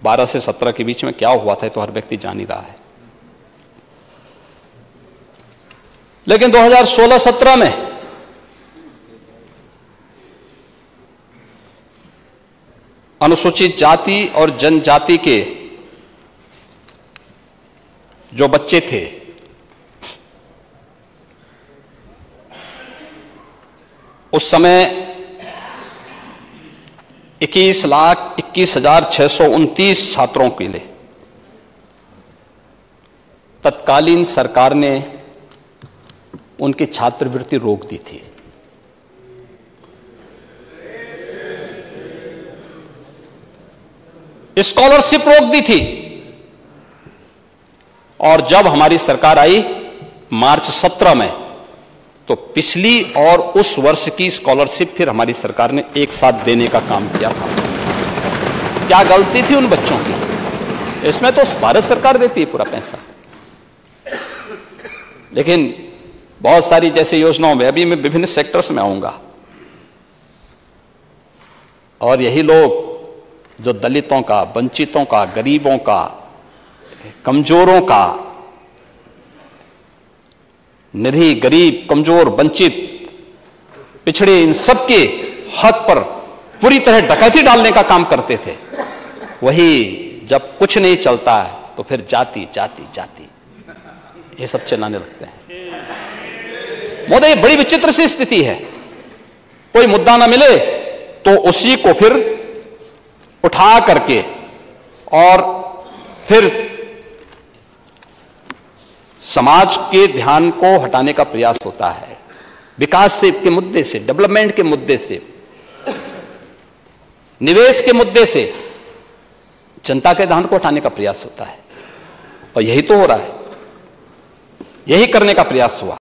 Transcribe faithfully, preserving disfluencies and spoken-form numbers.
बारह से सत्रह के बीच में क्या हुआ था तो हर व्यक्ति जान ही रहा है। लेकिन दो हज़ार सोलह सत्रह में अनुसूचित जाति और जनजाति के जो बच्चे थे उस समय इक्कीस लाख इक्कीस हजार छह सौ उनतीस छात्रों के लिए तत्कालीन सरकार ने उनकी छात्रवृत्ति रोक दी थी। स्कॉलरशिप रोक दी थी। और जब हमारी सरकार आई मार्च सत्रह में, तो पिछली और उस वर्ष की स्कॉलरशिप फिर हमारी सरकार ने एक साथ देने का काम किया था। क्या गलती थी उन बच्चों की? इसमें तो भारत सरकार देती है पूरा पैसा। लेकिन बहुत सारी जैसे योजनाओं में, अभी मैं विभिन्न सेक्टर्स में आऊंगा, और यही लोग जो दलितों का, वंचितों का, गरीबों का, कमजोरों का, निरीह, गरीब, कमजोर, वंचित, पिछड़े, इन सबके हक पर पूरी तरह डकैती डालने का काम करते थे, वही जब कुछ नहीं चलता है तो फिर जाति जाति जाति ये सब चलाने लगते हैं। मोदी, बड़ी विचित्र सी स्थिति है। कोई मुद्दा ना मिले तो उसी को फिर उठा करके और फिर समाज के ध्यान को हटाने का प्रयास होता है। विकास से के मुद्दे से, डेवलपमेंट के मुद्दे से, निवेश के मुद्दे से जनता के ध्यान को हटाने का प्रयास होता है। और यही तो हो रहा है, यही करने का प्रयास हुआ।